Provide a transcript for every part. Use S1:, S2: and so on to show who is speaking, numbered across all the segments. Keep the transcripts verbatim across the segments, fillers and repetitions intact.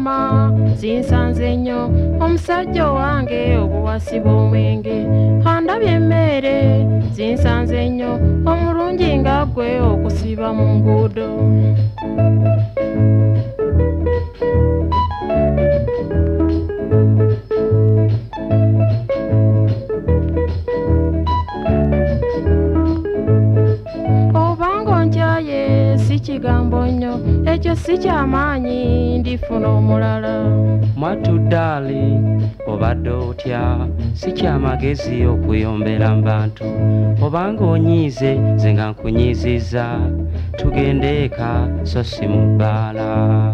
S1: mama zinsanze nnyo omusajja wange obuwasiba omwenge andabye emmere zinsanze nnyo omulungi nga gwe okusiba mu nguudo kigambo nnyo ekyo si kyamaanyi ndifuna omulala
S2: mwatuddaali obadde otya si kyamagezi okuyombera mu bantu obanga onyiize nze nga nkunyiizizza tugende eka so si mu bbaala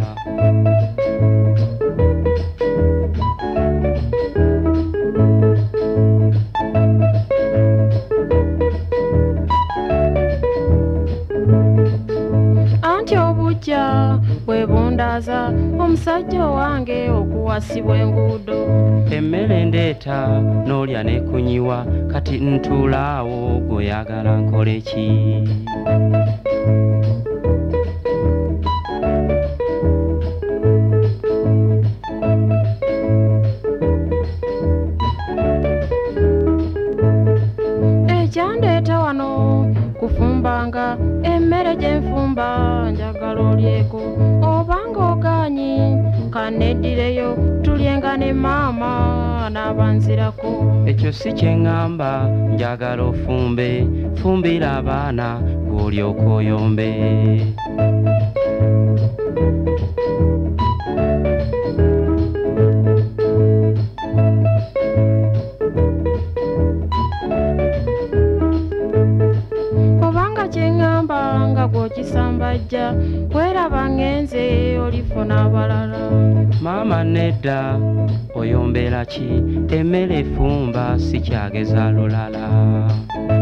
S2: bwebundaza omusajja wange okuwasibwa enguudo emmere ndeeta n'olya nekunyiwa kati ntuulaawo gweoyagala nkole ki ekyandeeta wano kufumbanga emmere gye nfumba njagala olyeko obanga ogaanyi kaneddireyo tulyenga ne maama n'abanzirako ekyo si kyeŋŋamba njagala ofumbe fumbira abaana gw'olyoka oyombe kisambajja weraba ngenze olifuna abalala maama nedda oyombera ki emmere efumba si kyageza lulala